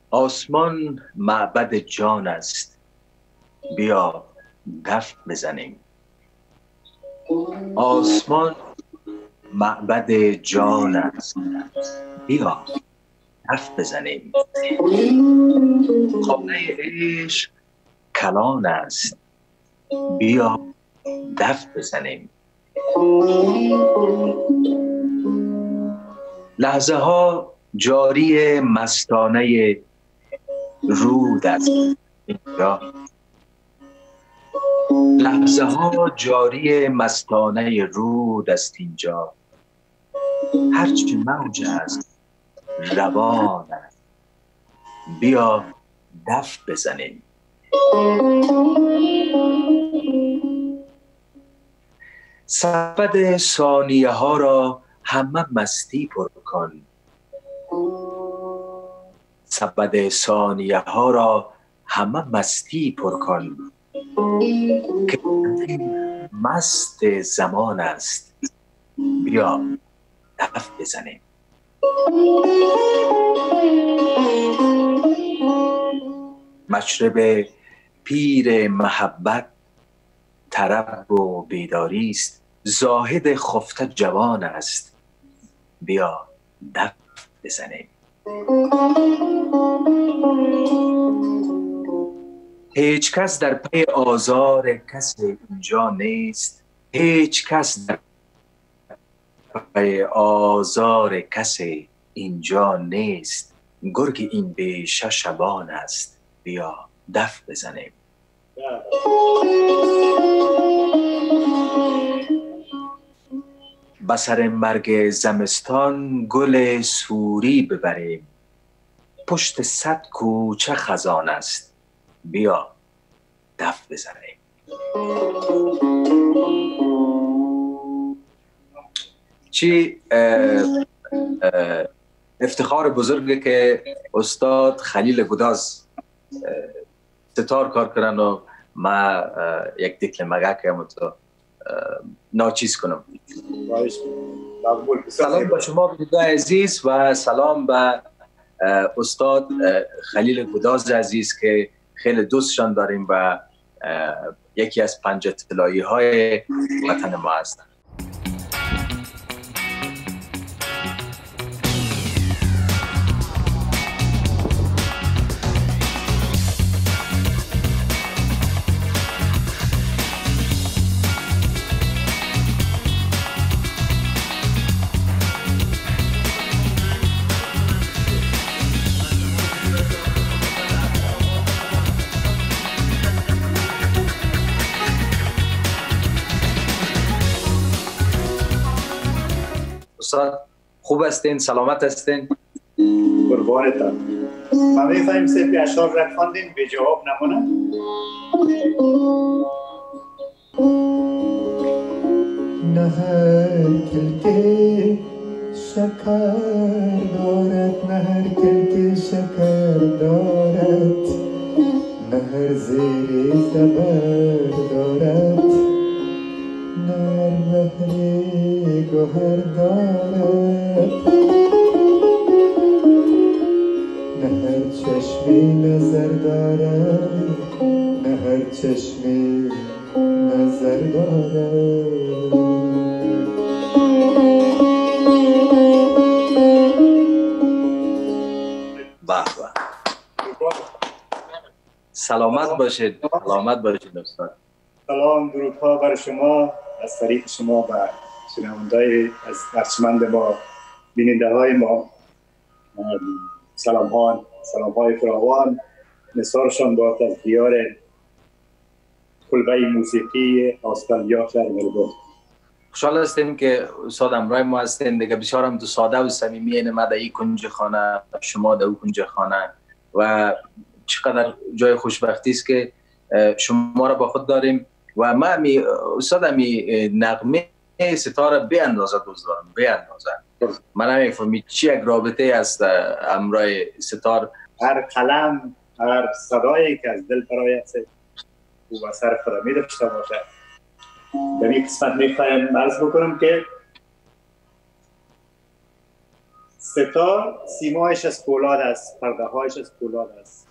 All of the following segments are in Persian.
آسمان معبد جان است، بیا دف بزنیم. آسمان معبد جان است، بیا دف بزنیم. خانه عشق کلان است، بیا دف بزنیم. لحظه ها جاری مستانه رود است اینجا. لحظه ها جاری مستانه رود است اینجا. هرچی موج است روان است، بیا دف بزنیم. سبد ثانیه ها را همه مستی پر کن. سبد ثانیه ها را همه مستی پر کن، که مست زمان است، بیا دف بزنیم. مشرب پیر محبت طرب و بیداری است. زاهد خفته جوان است، بیا دف بزنیم. هیچ کس در پی آزار کسی اینجا نیست. هیچ کس در پی آزار کسی اینجا نیست. گرگ این بیشه شبان است، بیا دف بزنیم. بسر مرگ زمستان گل سوری ببریم. پشت 100 کوچه خزان است، بیا دف بزنیم. چی افتخار بزرگه که استاد خلیل گداز ستار کار کردن و ما یک دکل مگه که تو ناچیز کنم. سلام به شما بزرگای عزیز و سلام به استاد خلیل گداز عزیز که خیلی دوستشان داریم و یکی از 5 طلایی های وطن ما هستند. خوب هستین؟ سلامت هستین؟ قربانتان. ما می‌فهمیم سپی اشعار رد خواندین به جواب نمونه. نه هر کلک شکر دارد، نه هر کلک شکر دارد، نه هر زیر زبر دارد، نه هر بحر گوهر دارد، نه هر چشمی نظر دارد، نه هر چشمی نظر دارد. به به. سلامت باشید. سلامت باشید استاد. سلام درودها برای شما از طریق شما و شنونده‌های از ارجمند ما، بیننده های ما. سلام های فراوان نثارشان باد از دیار کلبه موسیقی آستالیا شهر ملبورن. خوشحال هستیم که استاد همراه ما هستین. دیگه بسیار هم ساده و صمیمی اینه، ما در این کنج خانه، شما در اون کنج خانه و چقدر جای خوشبختی است که شما را با خود داریم و ما استاد نغمه ستاره به اندازه دوست دارم، به اندازه. من نمیفهمم چی یک رابطه است همراه ستار. هر قلم، هر صدایی که از دل برآید او و سر خود می داشته باشه. در این قسمت میخوایم عرض بکنم که ستار سیمایش از پولاد است، پرده هایش از پولاد است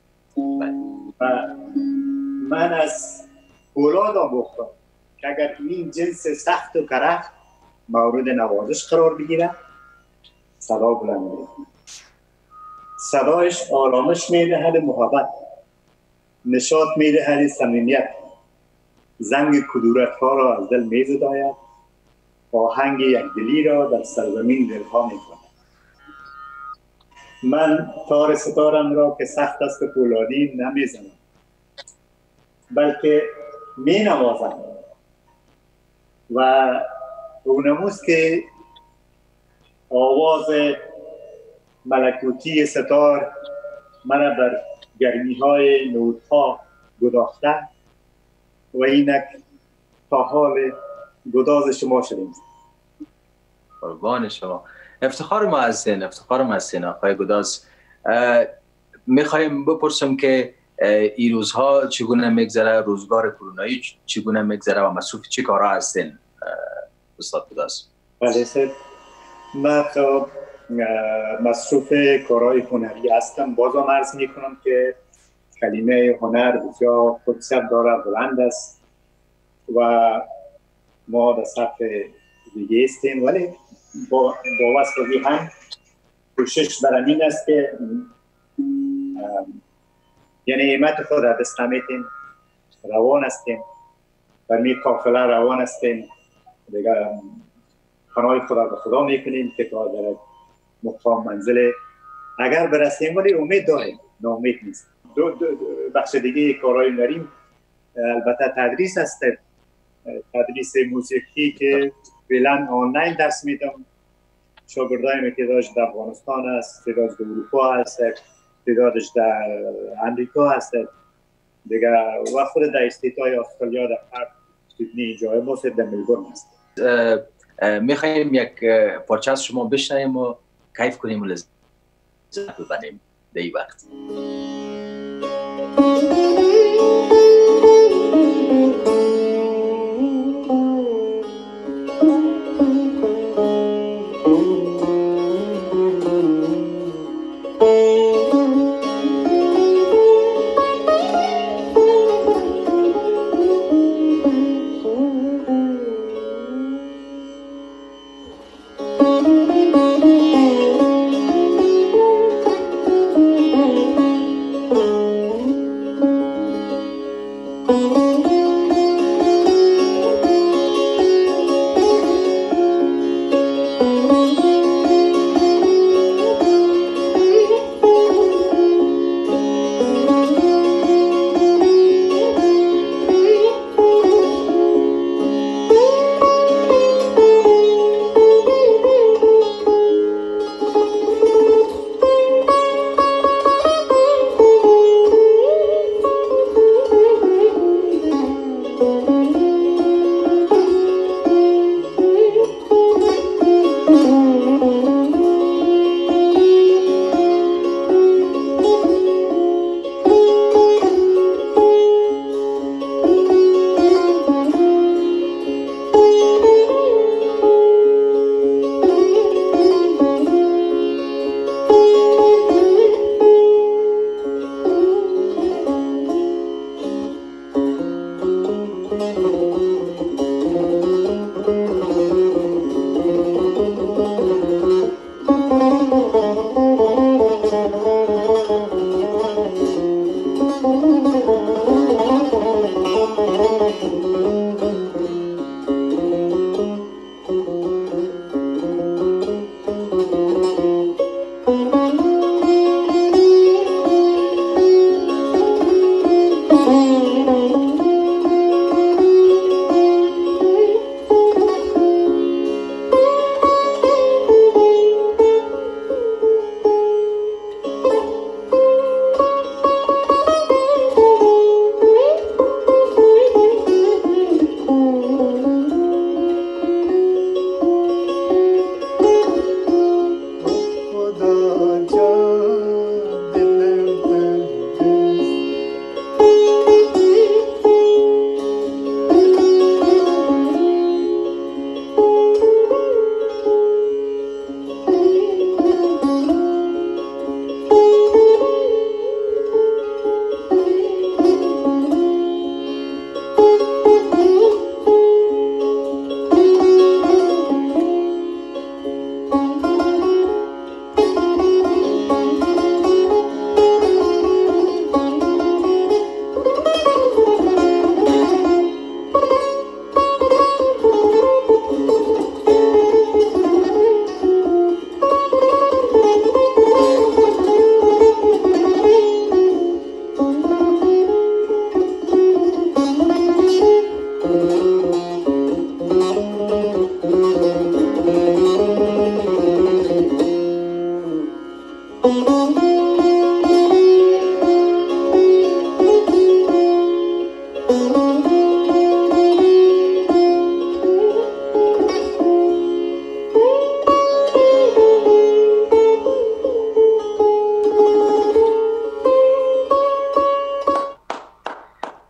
و من از پولاد آموختم که اگر این جنس سخت و کره مورد نوازش قرار بگیره صدا بلند می‌کنه. صدایش آرامش میدهد محبت، نشاط میدهد صمیمیت، زنگ کدورت ها را از دل میزداید، آهنگ یکدلی را در سرزمین دلها میکند. من تار ستارم را که سخت است پولادی نمیزنم بلکه می نوازم و اونموست که آواز ملکوتی ستار مرا بر گرمی های نوتها گداخته و اینک تا حال گداز شما شدیم. قربان شما. افتخار ما هستین آقای گداز. میخوایم بپرسم که این روزها چگونه میگذره، روزگار کرونایی چگونه میگذره و مصروف چه کارها هستین استاد گداز؟ بله سر، من خب مصروف کارهای هنری هستم. بازم عرض میکنم که کلمه هنر بسیار قدسیت داره، بلند است و ما در صف دیگه استیم، ولی با واسطه هم کوشش بر این است که یعنی ایمت خود را دست نمیتیم، روان هستیم و می قافله روان هستیم دیگه، خانای خدا به خدا میکنیم که تا در مقام منزل اگر برسیم، ولی امید داریم، ناامید نیست. دو بخش دیگه کارهای داریم، البته تدریس است، تدریس موسیقی که فعلا آنلاین درس میدم. شاگردایم که داشت در افغانستان است، تعدادش در اروپا هست، تعدادش در امریکا هست دیگه، و خود در استیتای استرالیا در پارک سیدنی جای ما در ملبورن هست. میخوایم یک پارچه از شما بشنویم و کیف کنیم و لذت ببریم در این وقت.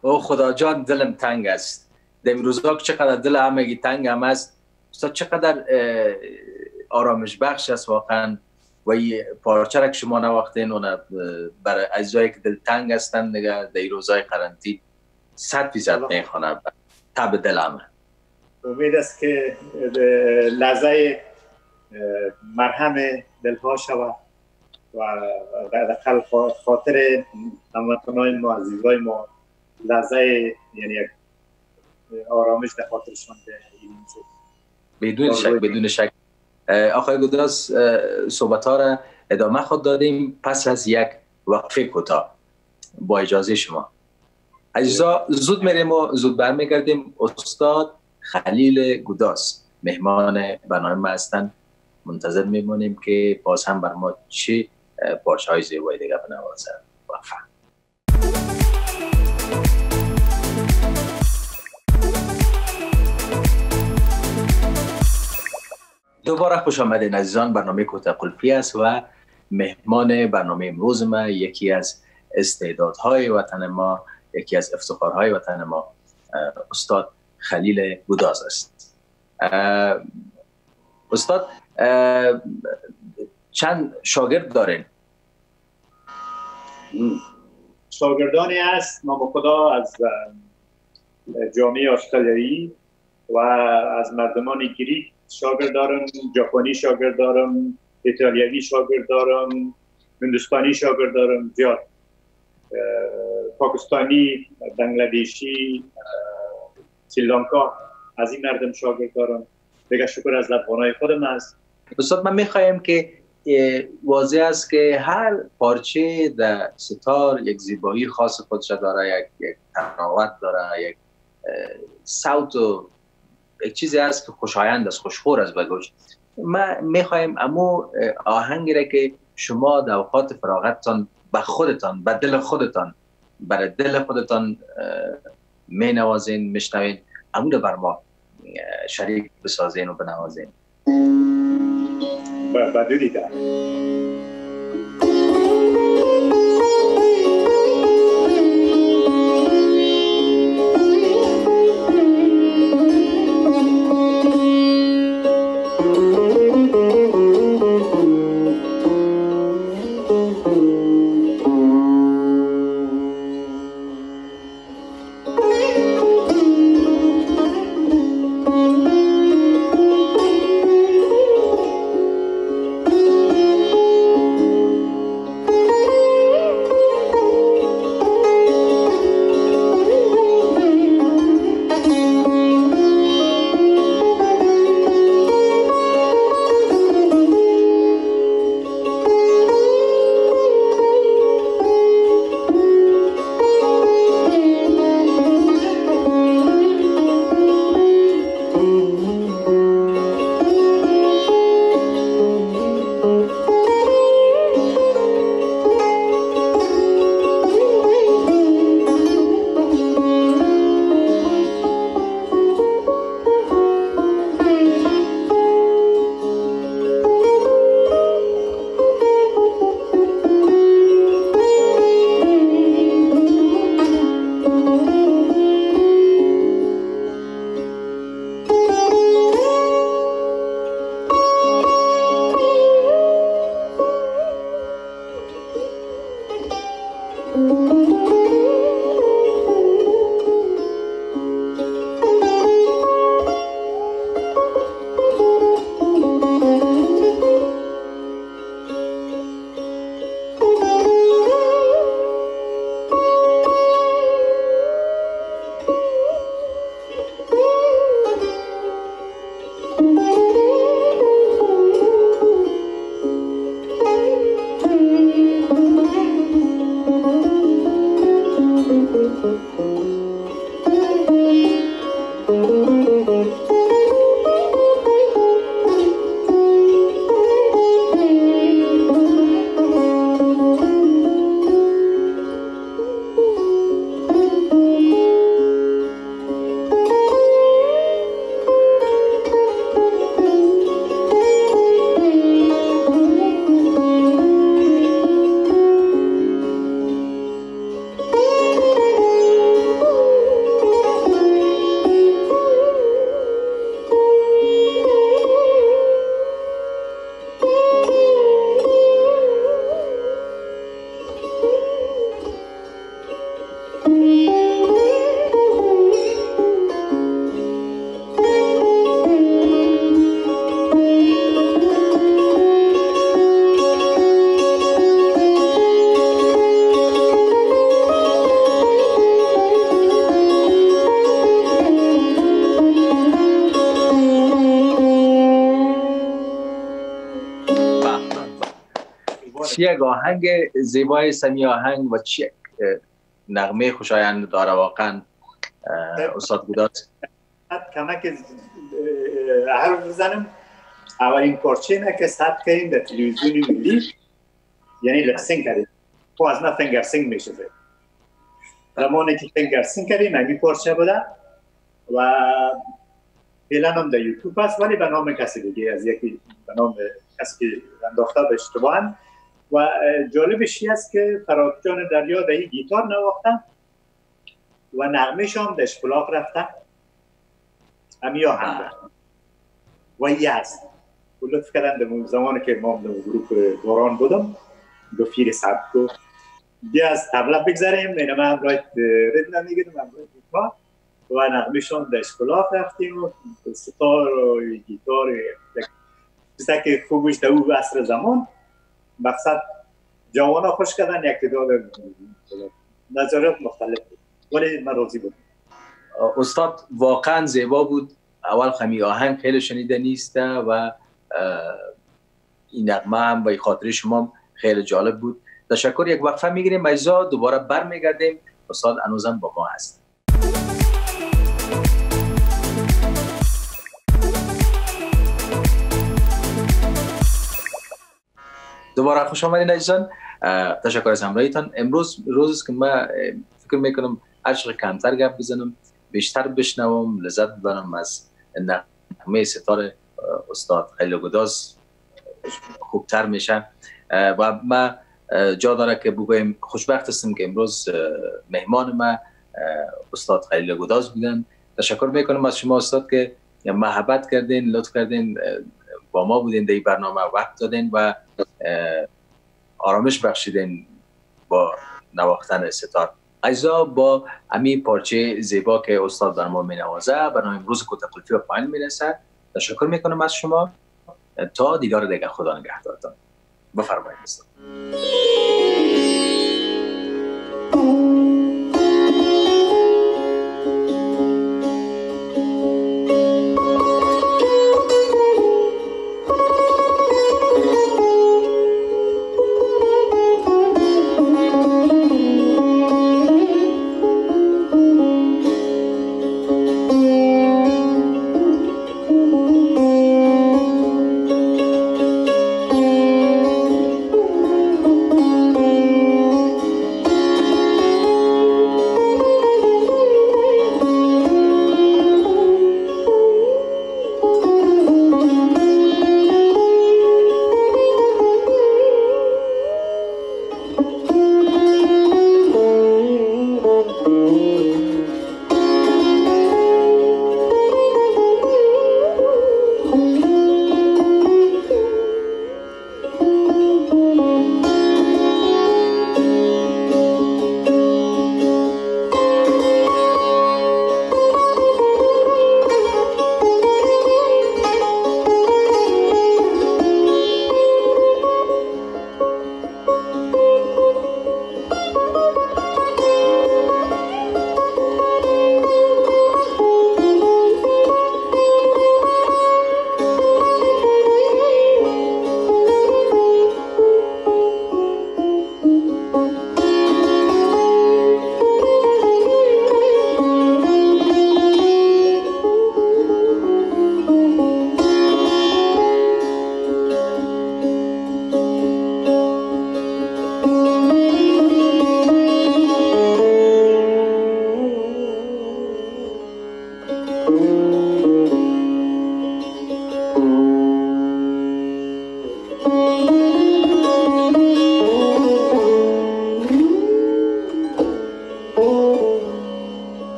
او خدا جان دلم تنگ است. در این روزها که چقدر دل همگی تنگ هم است، استاد چقدر آرامش بخش است واقعا. و این پارچه را که شما نواختین اون برای عزیزایی که دل تنگ هستن دیگه در این روزهای قرنطینه 100% میخوانه تب دل همه. امید است که لحظه مرهم دلها شود و در خاطر هموطنان ما، عزیزای ما لحظه یعنی آرامش در خاطرشان بدون شک بدون شک. آقای گوداز صحبت ها را ادامه خود دادیم پس از یک وقفه کوتاه با اجازه شما. عزیزا زود میریم و زود برمیگردیم. استاد خلیل گوداز مهمان برنامه ما هستند. منتظر میمونیم که باز هم بر ما چه پارچه های زیبایی دیگه بنوازن. وفا دوباره خوش آمدین عزیزان. برنامه کوتاه قلپی است و مهمان برنامه امروز ما یکی از استعدادهای وطن ما، یکی از افتخارهای وطن ما، استاد خلیل گوداز است. استاد چند شاگرد دارین؟ شاگردانی هست نام خدا از جامعه استرالیایی و از مردمان گریک شاگرد دارم، ژاپنی شاگرد دارم، ایتالیایی شاگرد دارم، هندوستانی شاگرد دارم، زیاد پاکستانی، بنگلادیشی، سریلانکا، از این مردم شاگرد دارم. دیگه شکر از لبخانهای خودم است. استاد من میخوایم که واضح است که هر پارچه در ستار یک زیبایی خاص خودش داره، یک تراوت داره، یک صوت و یک چیزی است که خوشایند است، خوشخور است به گوش. ما میخوایم امو آهنگی را که شما در اوقات فراغتتان به خودتان، به دل خودتان، برای دل خودتان می نوازین، میشنوین، امو را بر ما شریک بسازین و بنوازین. بدونی در یک آهنگ زیبای سمی آهنگ و چه نغمه خوشایند داره واقعا استاد گداز. کمک حرف بزنم. اولین پارچه نه که ثبت کردیم در تلویزیون ملی، یعنی لپسینگ کردیم. خب از ما فنگر سینگ میشه. زمانی که فنگر سینگ کردیم همین پارچه بوده و فعلا هم در یوتیوب هست، ولی به نام کسی دیگه از یکی به نام کسی که انداخته به اشتباهن. و جالبش این است که فرات جان دریا در این گیتار نواختن و نغمه‌ش هم در اشپلاق رفتن همین آهنگ و این هست. و لطف کردن در زمانی که ما در گروه باران بودم گفیر سبت گفت بیا از طبله بگذاریم، اینه من همراه رد نمیگیرم همراه گیتار و نغمه‌ش هم در اشپلاق رفتیم و ستار و گیتار چیزی که خوبش در او عصر زمان مقصد جوانا خوش کردن یک تعداد نظریات مختلف بود، ولی من راضی بودم. استاد واقعا زیبا بود. اول خمی آهنگ خیلی شنیده نیست و این نغمه هم به خاطر شما خیلی جالب بود. تشکر. یک وقفه میگیریم، اجزا دوباره برمیگردیم. استاد هنوزم با ما هست. دوباره خوش آمدین عزیزان. تشکر از همراهیتان. امروز روزی است که من فکر میکنم هر چقدر کمتر گپ بزنم بیشتر بشنوم، لذت ببرم از نغمه ستار استاد خلیل گداز خوبتر میشه. و من جا داره که بگویم خوشبخت هستم که امروز مهمان ما استاد خلیل گداز بودن. تشکر میکنم از شما استاد که محبت کردین، لطف کردین، با ما بودین در این برنامه، وقت دادین و آرامش بخشیدین با نواختن ستار. عزیزا با همین پارچه زیبا که استاد بر ما می نوازه برنامه امروز کوتاه‌قلفی و پایان میرسه. تشکر میکنم از شما. تا دیدار دیگر، خدا نگهدارتان. بفرمایید استاد.